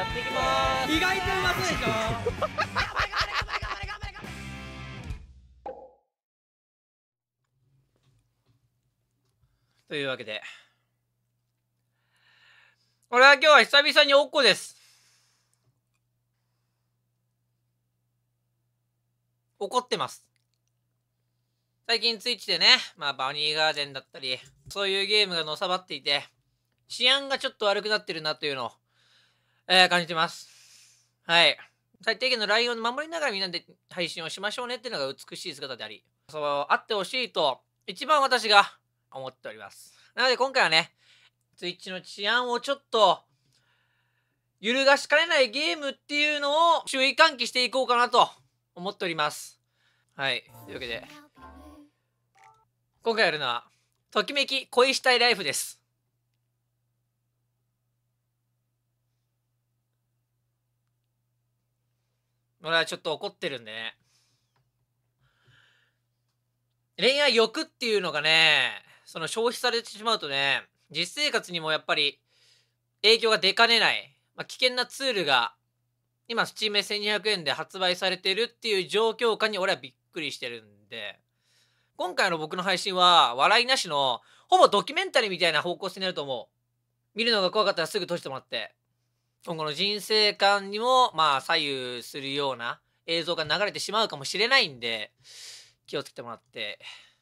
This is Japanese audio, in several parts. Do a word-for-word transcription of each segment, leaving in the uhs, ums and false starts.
やっていきまーす。 意外とうまそうでしょ。 というわけで、俺は今日は久々におっこです。怒ってます。最近ツイッチでね、まあバニーガーデンだったり、そういうゲームがのさばっていて、治安がちょっと悪くなってるなというのを、えー、感じてます。はい。最低限のラインを守りながらみんなで配信をしましょうねっていうのが美しい姿であり、そうあってほしいと、一番私が思っております。なので今回はね、ツイッチの治安をちょっと、揺るがしかねないゲームっていうのを注意喚起していこうかなと思っております。はい。というわけで、今回やるのは、ときめき恋したいライフです。俺はちょっと怒ってるんでね。恋愛欲っていうのがね、その消費されてしまうとね、実生活にもやっぱり影響が出かねない、まあ、危険なツールが今 Steam でせんにひゃくえんで発売されてるっていう状況下に俺はびっくりしてるんで、今回の僕の配信は笑いなしのほぼドキュメンタリーみたいな方向性になると思う。見るのが怖かったらすぐ閉じてもらって、今後の人生観にもまあ左右するような映像が流れてしまうかもしれないんで、気をつけてもらって。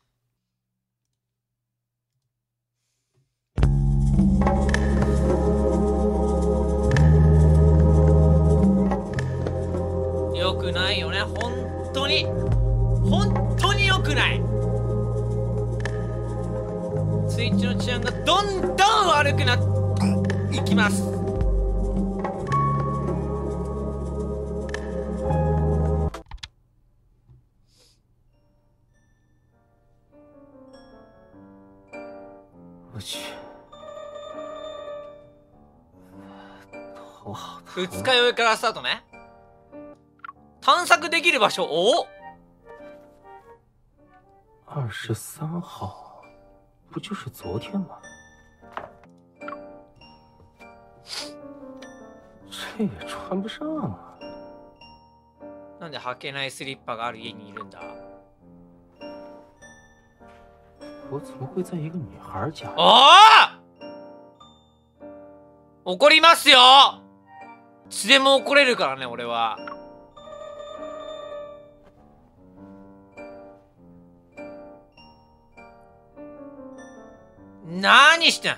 よくないよね、本当に本当によくない。ツイッチの治安がどんどん悪くなっていきます。二日酔いからスタートね。探索できる場所、お二十三号，不就是昨天吗？这也穿不上啊。 なんで履けないスリッパがある家にいるんだ？ 我怎么会在一个女孩家？ おお！怒りますよ！いつでも怒れるからね、俺は。なーにしてん？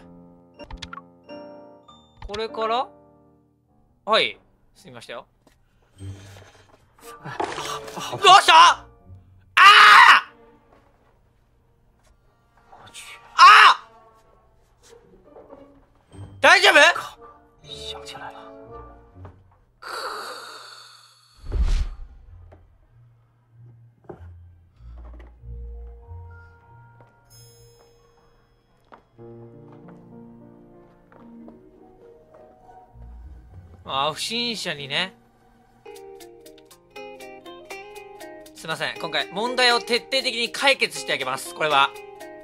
これから？はい、すみましたよ。どうした？ああ！あ！大丈夫？ 想起来了。 ああ、不審者にね。すいません、今回問題を徹底的に解決してあげます。これは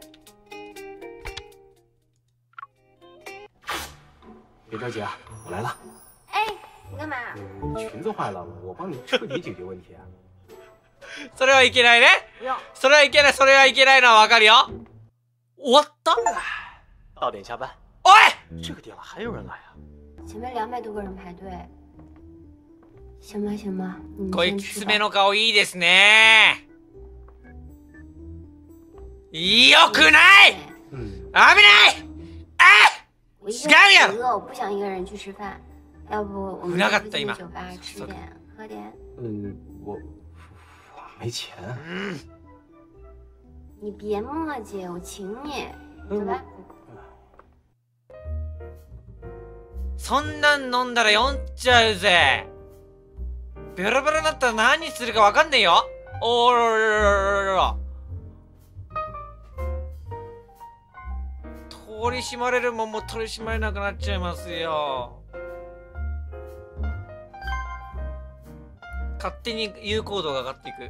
别着急啊，我来了。 哎，你干嘛？ 嗯，裙子坏了，我帮你彻底解决问题。 それはいけないね。それはいけない、それはいけないのはわかるよ。終わった？ 到点下班。 おい！ 这个点了还有人来啊？ 前面两百多个人排队，行吧行吧，你こい先去吧。 つめの顔いいですね。よくない！ 嗯， 危ない！あ！ 我一違うやろ！ 个人很饿，我不想一个人去吃饭，要不我们危なか去った今。 附近酒吧吃点喝点。 嗯，我我没钱。 うん。 你别磨叽，我请你，走吧。 そんなん飲んだら酔っちゃうぜ。ベロベロになったら何するかわかんねえよ。おーろろろろろろ。取り締まれるもんも取り締まれなくなっちゃいますよ。勝手に有効度が上がっていく。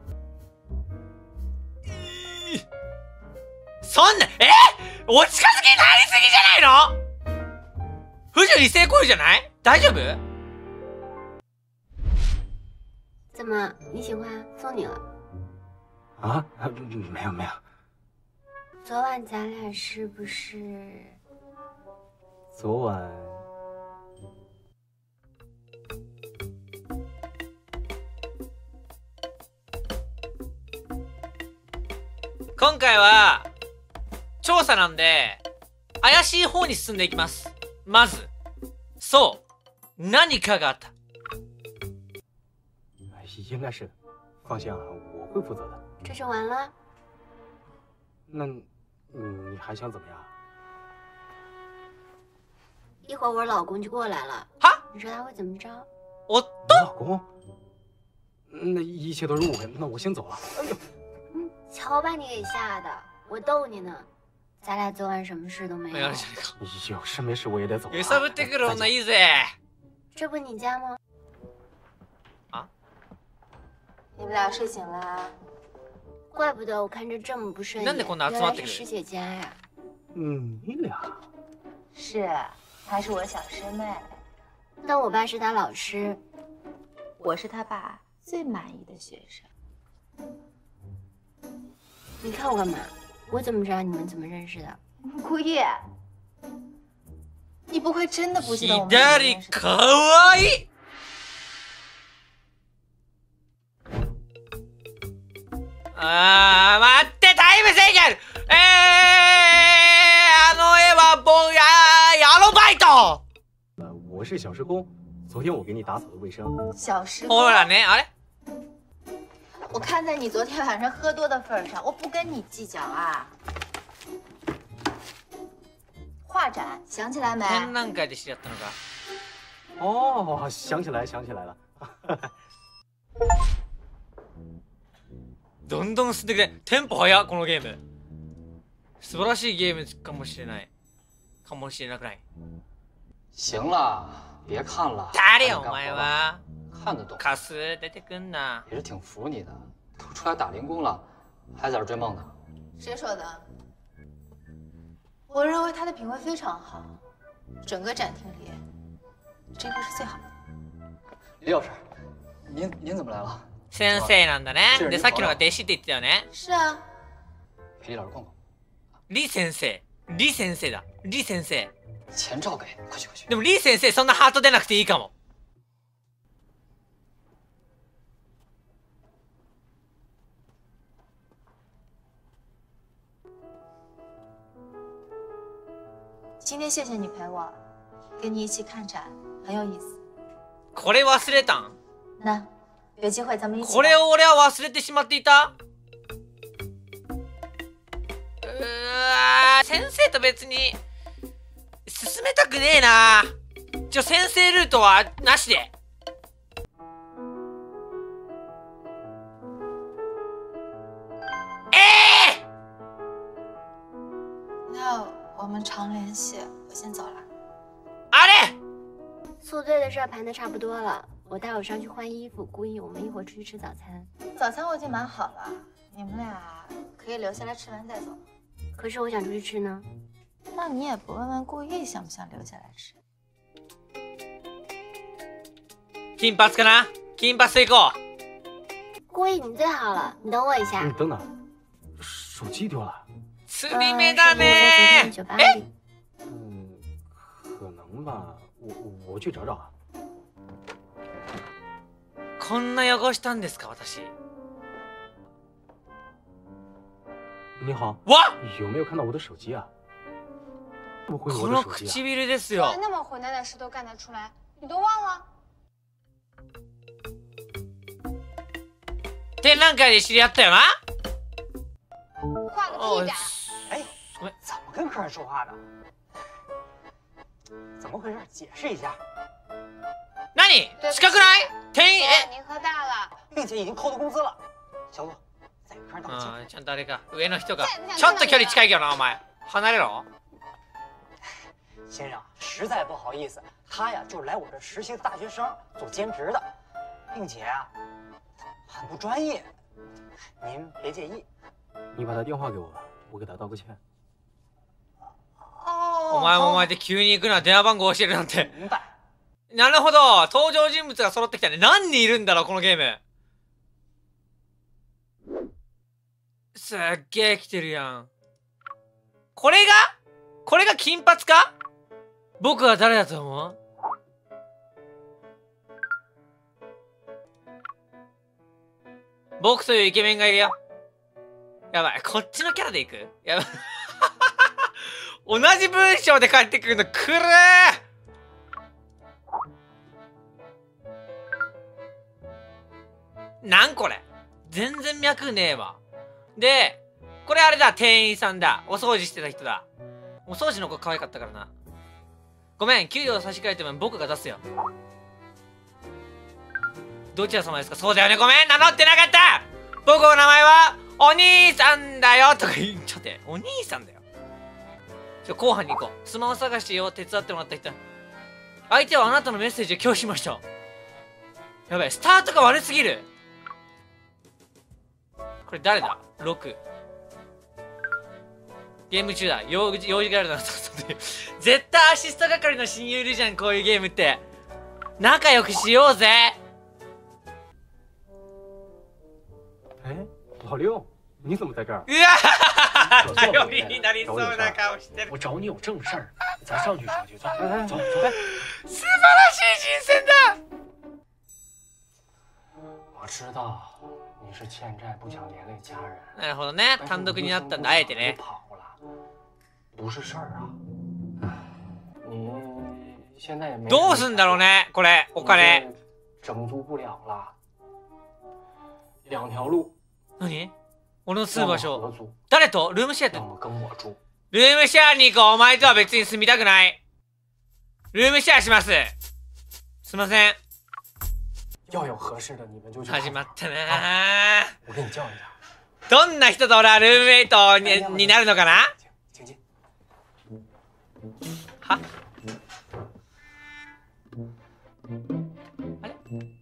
そんな、えお近づきになりすぎじゃないの？不女理性行為じゃない？大丈夫？ 怎么你喜欢送你了？ 啊？没有没有。 昨晚咱俩是不是？ 昨晚。 今回は調査なんで怪しい方に進んでいきます。まずそう何かがあった。 应该是的，放心啊，我会负责的。 这就完了？ 那你你还想怎么样？ 一会儿我老公就过来了。 哈？ 你说他会怎么着？ 我你老公？那一切都是误会，那我先走了。哎呦！ 嗯，瞧把你给吓的，我逗你呢。咱俩昨晚什么事都没有。 有事没事我也得走。 揺さぶってくる女いいぜ。 这不你家吗？ 啊？ 你们俩睡醒了？怪不得我看着这么不顺眼。 原来是师姐家呀。 嗯，你俩。 是，她是我小师妹。 但我爸是她老师， 我是他爸最满意的学生。 你看我干嘛？我怎么知道你们怎么认识的？ 顾叶，你不会真的不记得我们怎么认识的？ かわいい。あー、待って、タイム制限。えー、あの絵は僕やヤロバイト。 我是小时工，昨天我给你打扫的卫生。 小时工。 ほらね、あれ？ 我看在你昨天晚上喝多的份上，我不跟你计较啊。画展想起来没？ 展覧会で知り合ったのか。 哦，想起来，想起来了。 どんどん進んでくれ。テンポ早っこのゲーム。素晴らしいゲームかもしれない。かもしれなくない。 行了，别看了。 誰やお前は。 看得懂。 カス出てくんな。 也是挺服你的，都出来打零工了，还在这追梦呢。 谁说的？我认为他的品味非常好，整个展厅里，这个是最好的。 李老师，您您怎么来了？ 先生なんだね。で、さっきのが弟子って言ってたよね。 是啊。 陪李老师逛逛。 李先生、李先生だ。李先生。 钱照给，快去快去。 でも李先生そんなハート出なくていいかも。 今天谢谢你陪我，跟你一起看展很有意思。 これ忘れたん？ 那有机会咱们一起。 これを俺は忘れてしまっていた。うわ、先生と別に進めたくねえな。ちょ、先生ルートはなしで。ええー！ 那我们常联系，我先走了。 あれ？ 宿醉的事盘的差不多了，我待会上去换衣服，故意我们一会儿出去吃早餐。 早餐我已经买好了，你们俩可以留下来吃完再走。 可是我想出去吃呢。 那你也不问问顾意想不想留下来吃？ 金髪かな？金髪で行こう。 顾意，你最好了，你等我一下。 你等等，手机丢了。 釣り目だね。 え？ 嗯，可能吧，我我去找找啊。 こんな汚したんですか私。 你好。 わ！ 有没有看到我的手机啊？不会この唇ですよ。 那么混蛋的事都干得出来，你都忘了？ 展覧会で知り合ったよな。 画个屁展！ 哎，怎么跟客人说话的？怎么回事？解释一下。 何？近くない？店員え？ 您喝大了， 并且已经扣了工资了。小左，再跟客人道个歉。 ああ、ちゃんとあれか。上の人が。ちょっと距離近いけどなお前。離れろ。 先生，实在不好意思，他呀就是来我这实习的大学生，做兼职的，并且啊很不专业，您别介意。 你把他电话给我吧，我给他道个歉。 お前もお前で急に行くな。電話番号教えるなんて。 明白。 なるほど。登場人物が揃ってきたね。何人いるんだろうこのゲーム。 すっげえ来てるやん。これがこれが金髪か？僕は誰だと思う？僕というイケメンがいるよ。やばい、こっちのキャラでいく？やばい。同じ文章で返ってくるのくるー。なんこれ全然脈ねえわ。で、これあれだ、店員さんだ。お掃除してた人だ。お掃除の子可愛かったからな。ごめん、給料差し替えても僕が出すよ。どちら様ですか？そうだよね、ごめん、名乗ってなかった。僕の名前はお兄さんだよとか言っちゃって、お兄さんだよ。ちょ、後半に行こう。スマホ探しを手伝ってもらった人。相手はあなたのメッセージを拒否しました。やばい、スタートが悪すぎる。これ誰だ？ ろく。ゲーム中だ。用事用事があるな。絶対アシスト係の親友いるじゃん、こういうゲームって。仲良くしようぜ。 哎，老六，你怎么在这儿？ うわー頼りになりそうな顔してる。 我找你有正事儿，咱上去说句话。来来，走走开。 素晴らしい新鮮だ。 我知道你是欠债不想连累家人。 なるほどね。単独になったんだ、あえてね。 跑了，不是事儿啊。你现在也没。 どうすんだろうね、これ、お金。 整租不了了。两条路。 何？俺の住む場所。 合租。 誰と？ルームシェアって。 要么跟我住。 ルームシェアに行こう。お前とは別に住みたくない。ルームシェアします。すいません。 要有合适的你们就去。 始まったな。 我给你叫一下。 どんな人と俺はルームメイトにになるのかな？ 请进。 は？あれ？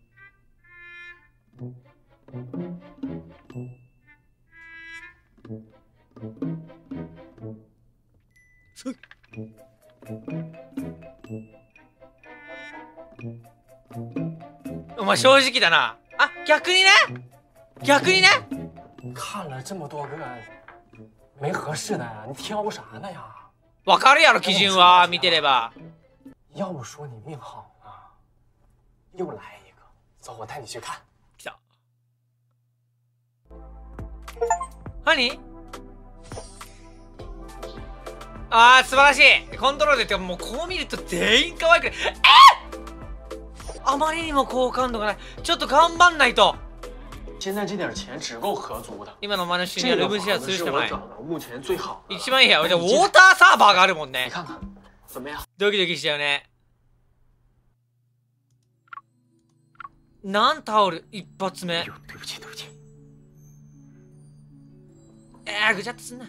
お前正直だな。あ、逆にね。逆にね。 看了这么多个，没合适的呀，你挑啥呢呀？ わかるやろ基準は見てれば。 要不说你命好呢，又来一个，走，我带你去看。 来た。何？あー素晴らしい。コントロールでってかもうこう見ると全員可愛くて、えっ！あまりにも好感度がない。ちょっと頑張んないと。 现在这点钱只够合租的。 今のお前の収入はルームシェアするしかない。 目前最好。 一番いいや。じゃあウォーターサーバーがあるもんね。 你看看，怎么样？ ドキドキしちゃうね。なんタオル一発目。 对不起对不起。 えー、ぐちゃってすんな。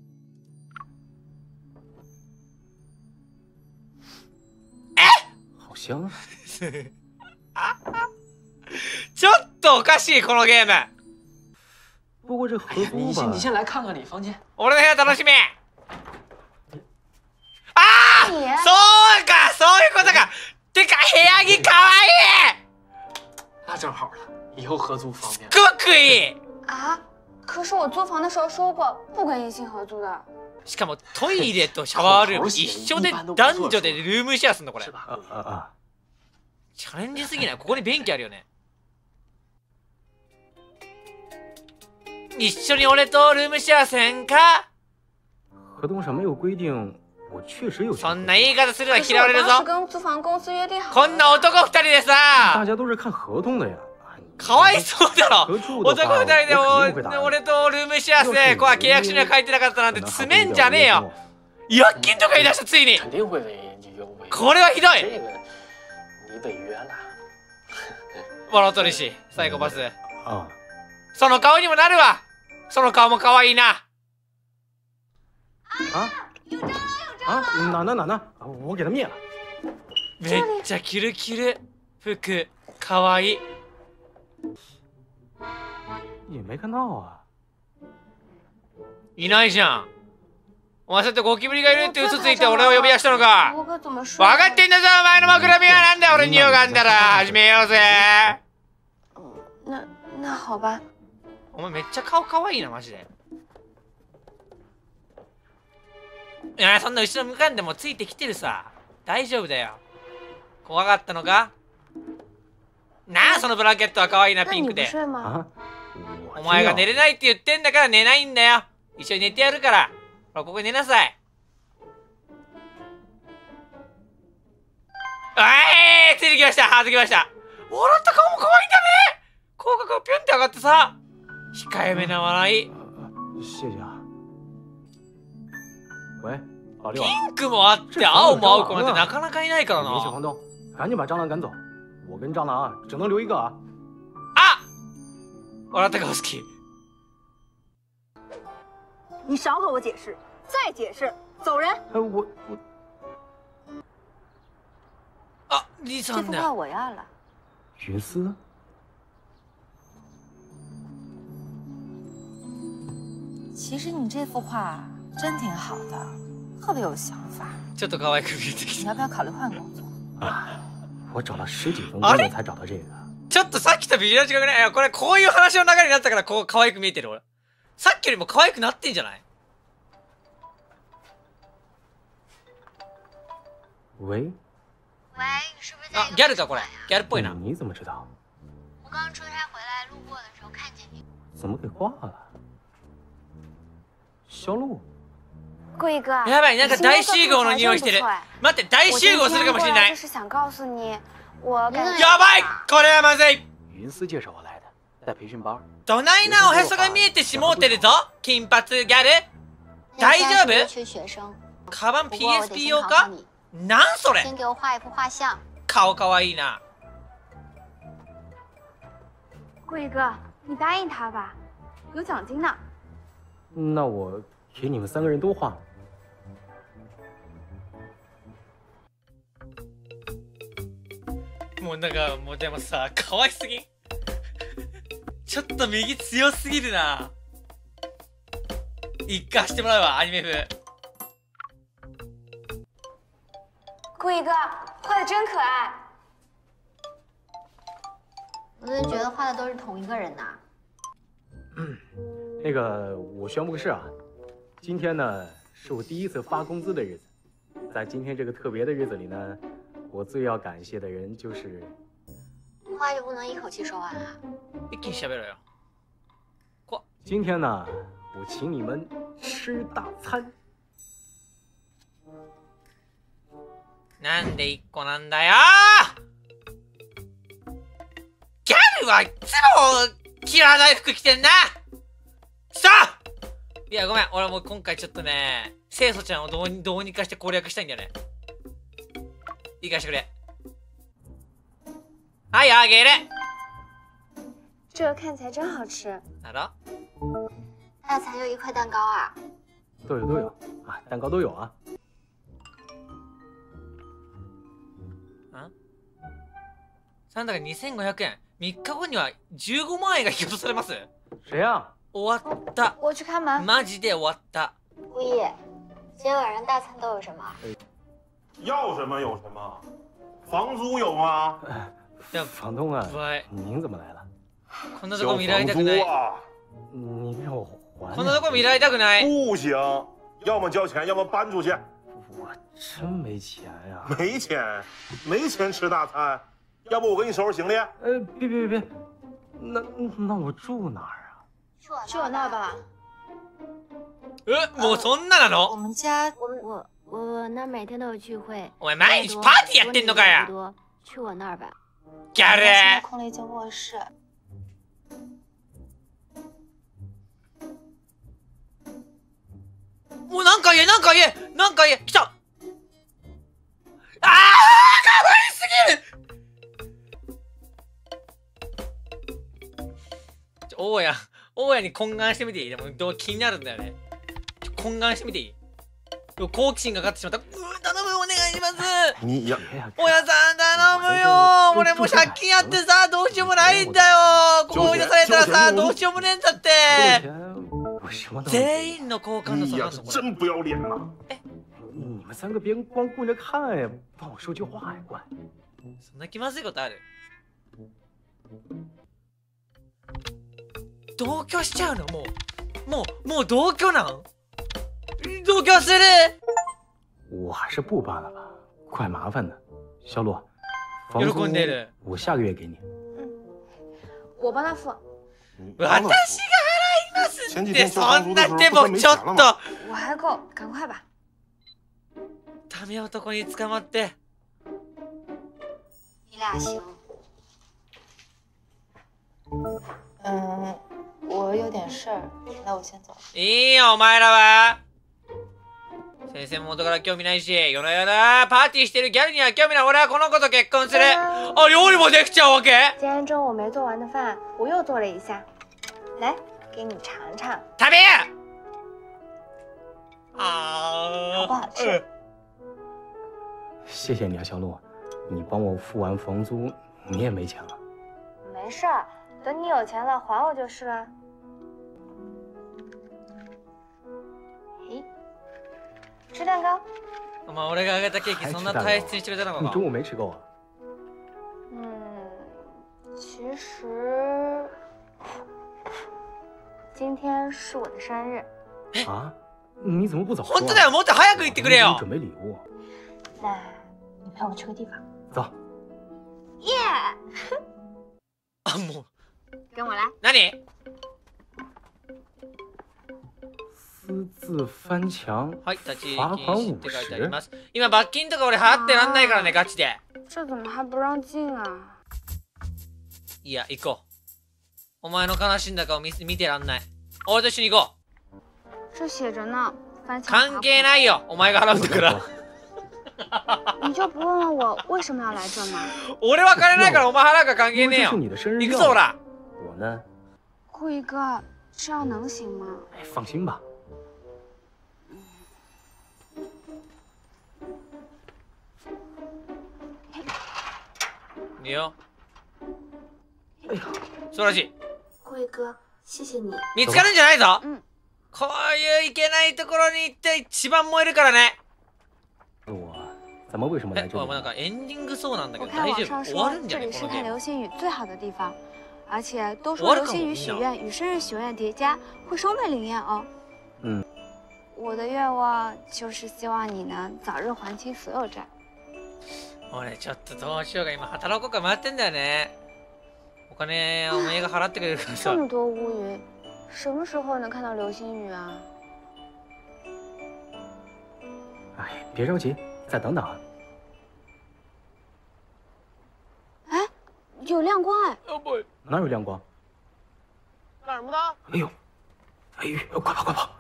好香啊！ ちょっとおかしいこのゲーム。 不过这合租吧。你先你先来看看你房间。 俺の部屋楽しみ。ああ、そうかそういうことか。てか部屋着かわいい。 那正好了，以后合租方便。 すごくいい。 啊！可是我租房的时候说过不跟异性合租的。 しかもトイレとシャワールーム一緒で男女でルームシェアすんのこれ。 あああ。 チャレンジすぎない？ここに便器あるよね。一緒に俺とルームシェアせんか？ 合同上没有规定，我确实有。 そんな言い方するのは嫌われるぞ。 跟租房公司约定好。 こんな男二人でさ。 大家都是看合同的呀。 かわいそうだろ。男二人で俺とルームシェアしてこう契約書には書いてなかったなんて詰めんじゃねえよ。違約金とか言い出したついに。これはひどい。笑うとるしサイコパス。その顔にもなるわ。その顔も可愛いな。 ああ、哪呢哪呢？我给他灭了。 めっちゃキルキル服可愛い。 也没看到啊。 いないじゃん。お前そうやってゴキブリがいるって嘘ついて俺を呼び出したのか。分かってんだぞお前の目論見は。なんだ俺に用があんだら始めようぜ。 那那好吧。 お前めっちゃ顔可愛いなマジで。 いや、そんな後ろ向かんでもついてきてるさ。大丈夫だよ。怖かったのか？なあ、そのブランケットは可愛いな、ピンクで。お前が寝れないって言ってんだから寝ないんだよ。一緒に寝てやるから。ほら、ここに寝なさい。おい、ついてきました。はずきました。笑った顔も可愛いんだね。口角がピュンって上がってさ。控えめな笑い。 谢谢啊。喂，老六。 ピンクもあって青も合う子なんてなかなかいないからな。 小黄豆，赶紧把蟑螂赶走。我跟蟑螂啊，只能留一个啊。 あ！笑った顔好き。 你少和我解释，再解释，走人。 哎，我我。 あ、リさんだ。 这幅画我要了。 云丝。 其实你这幅画真挺好的，特别有想法。 ちょっと可愛く見えてきた。 你要不要考虑换工作？ 啊，我找了十几分钟才找到这个。 ちょっとさっきとビジュアル違くない？いや、これこういう話の流れになったからこう可愛く見えてる俺。さっきよりも可愛くなってんじゃない？ 喂。 喂，你是不是在あ、ギャルかこれ。ギャルっぽいな。 你怎么知道？ 我刚出差回来，路过的时候看见你。 怎么给挂了？小鹿。 贵哥， やばい、なんか大集合の匂いしてる。待って、大集合するかもしれない。 就是想告诉你，我やばい、これはまずい。 云丝介绍我来的，带培训班。 どないなおへそが見えてしもうてるぞ。金髪ギャル。大丈夫？ 缺学生。 カバン ピーエスピー 用か？なんそれ？ 先给我画一幅画像。 顔可愛いな。 贵哥，你答应他吧，有奖金呢。 那我给你们三个人都画。 もうなんかもうでもさ、可愛すぎん？ちょっと右強すぎるな。一回してもらうわ、アニメ風。 贵哥，画的真可爱。 我怎么觉得画的都是同一个人呢？ 嗯，那个我宣布个事啊，今天呢是我第一次发工资的日子，在今天这个特别的日子里呢，我最要感谢的人就是。 话就不能一口气说完啊？ 一気に喋ろよ。こ。 今天呢，我请你们吃大餐。 なんで一個なんだよー。ギャルはいつもキラー大服着てんな。さあ、いやごめん、俺もう今回ちょっとね、清楚ちゃんをどうにどうにかして攻略したいんだよね。いいかしてくれ。はい、あげる。 这个看起来真好吃。 なら？ 那才有一块蛋糕啊。 都有都有啊，蛋糕都有啊。 なんだかにせんごひゃくえん。みっかごにはじゅうごまんえんが引き落とされます。 谁呀？ 哦終わった。 我去开门。 マジで終わった。 物业，今天晚上大餐都有什么？ 要什么有什么，房租有吗？ 房东啊， 喂， 您怎么来了？ こんなとこ見られたくない。 你给我还。 こんなとこ見られたくない。 不行，要么交钱，要么搬出去。 我真没钱呀。 没钱，没钱吃大餐。要不我给你收拾行李？ 呃，别别别别，那那我住哪儿啊？ 去我那儿吧。 え、もうそんななの？ 我们家， 我我我那儿每天都有聚会。 お前毎日パーティーやってんのかや。 去我那儿吧。 ギャル。 现在空了一间卧室。 もうなんか言え、なんか言え、なんか言え、来た。ああ、かわいすぎる。大家、大家に懇願してみていい？でもどう気になるんだよね。懇願してみていい？好奇心がかかってしまった。うー、頼む、お願いします。 你呀， 親さん頼むよ。俺も借金あってさ、どうしようもないんだよ。ここ追い出されたらさ、どうしようもねえんだって。全員の交換の你呀，真不要脸呐！ 哎， 你们三个别光顾着看呀，帮我说句话呀，乖。 そんな気まずいことある？同居しちゃうの？もうもうもう同居なん？同居する。 我还是不搬了吧，怪麻烦的。小鲁，房租我下个月给你。 嗯，我帮他付。 私が払いますって、そんなでもちょっと。 我还够，赶快吧。 ダメ男に捕まって。 你俩行。 嗯，我有点事儿，那我先走。 いいよお前らは。先生も元から興味ないし、夜な夜なパーティーしてるギャルには興味ない。俺はこの子と結婚する。あ、料理もできちゃうわけ？ 今天中午没做完的饭，我又做了一下，来，给你尝尝。 食べや。 啊，好不好吃？ 谢谢你啊，小鹿，你帮我付完房租，你也没钱了。 没事儿，等你有钱了还我就是了。吃蛋糕。 お前俺があげたケーキそんな大切にしてくれたのか？ 你中午没吃够啊？ 嗯，其实今天是我的生日。 啊？你怎么不早说？ 本当だよ、もっと早く言ってくれよ。 准备礼物。 那你陪我去个地方。 走。 耶！ あ、もう。 跟我来。 何？ 私自翻墙。 はい、立ち禁罚款五止って書いてあり十。 ます。今罰金とか俺払ってらんないからね、ガチで。 这怎么还不让进啊？ いや、行こう。お前の悲しんだ顔見見てらんない。俺と一緒に行こう。 这写着呢，翻墙。 関係ないよ、お前が払うんだから。 你就不问问我为什么要来这吗？ 俺は金ないからお前払うか関係ねえよ。行くぞ、ほら。 我呢？ 顾一哥，这样能行吗？ 哎，放心吧。 いいよ。素晴らしい。 顾一哥，谢谢你。 見つかるんじゃないぞ。 うん。 こういういけないところに行って一番燃えるからね。 我咱们为什么来这里？ お前なんかエンディングそうなんだけ我ど大丈看网上夫？終わ说るんじゃない这里是このゲーム。 看流星雨最好的地方，而且都说流星雨许愿与生日许愿叠加会双倍灵验哦。 嗯。 我的愿望就是希望你能早日还清所有债。 俺ちょっとどうしようか今働こうか迷ってんだよね。お金お前が払ってくれるからさ。 这么多乌云，什么时候能看到流星雨啊？ 哎，别着急，再等等啊。 哎，有亮光哎！ 哪有亮光？ 干什么呢？ 哎呦，哎呦，快跑快跑！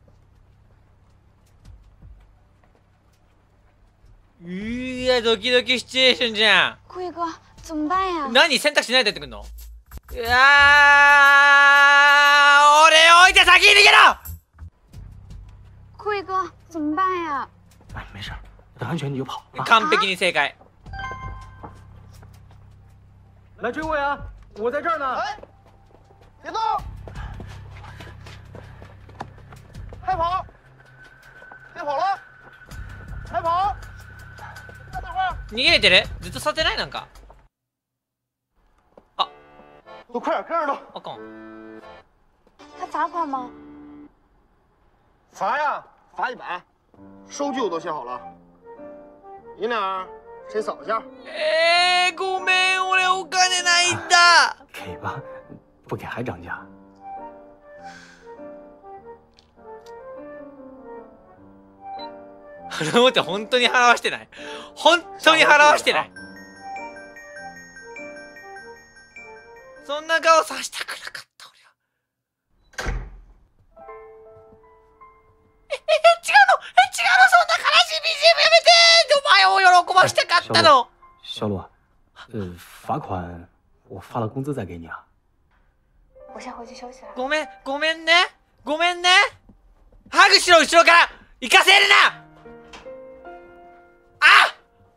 うわドキドキシチュエーションじゃん。 顾一哥，怎么办呀？ 何選択しないで出てくんの？うわー俺置いて先に逃げろ！ 顾一哥，怎么办呀？ 哎，没事，等安全你就跑啊！ 完璧に正解。 来追我呀！我在这儿呢。 哎，别动！开跑！别跑了！开跑！ 逃げれてる？ずっとさせないなんか。あ。 都快点跟着他！ あかん。 他罚款吗？ 罚呀，罚一百。收据我都写好了。你俩谁扫一下？ えー、ごめん、俺お金ないんだ。 给吧，不给还涨价。 待って、本当に払わしてない。本当に払わしてない。そんな顔させたくなかった俺は。え、え、え、違うの？え、違うの？そんな悲しい ビージーエム やめてー！お前を喜ばしたかったの。 小鲁，呃，罚款我发了工资再给你啊。 我先回去休息了。 ごめん、ごめんね。ごめんね。ハグしろ後ろから。行かせるな。啊！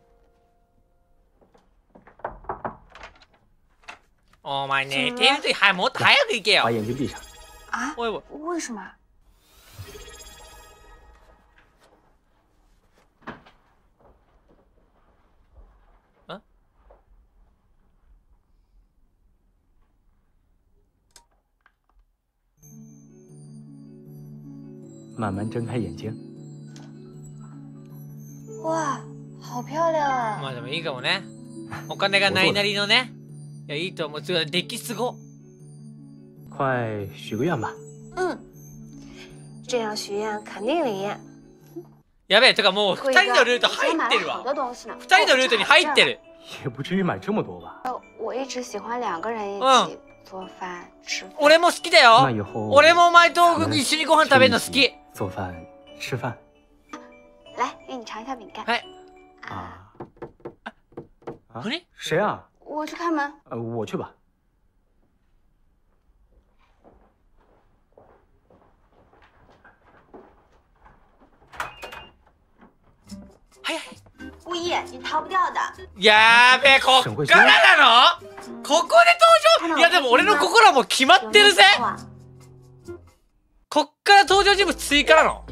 お前寝てる時はもっと早く行けよ。 把眼睛闭上。 啊？ おいおい。 为什么？ 啊？ 慢慢睁开眼睛。 漂亮啊！ まあでもいいかもね。お金がないなりのね。いや、いいと思う。这个出来すご。 快许个愿吧。 嗯，这样许愿肯定灵验。 やべえ、てかもう二人のルート入ってるわ。二人のルートに入ってる。 也不至于买这么多吧。 呃，我一直喜欢两个人一起做饭吃饭。 俺も好きだよ。 那以后俺もお前と一緒にご飯食べるの好き。 做饭吃饭。 来，给你尝一下饼干。 はい。 啊啊！ 何？ 谁啊？ 我去开门。 呃，我去吧。 早い。 故意，你逃不掉的。 やべえ、こっからなの？ここで登場？いやでも俺の心はもう決まってるぜ。こっから登場人物追加なの？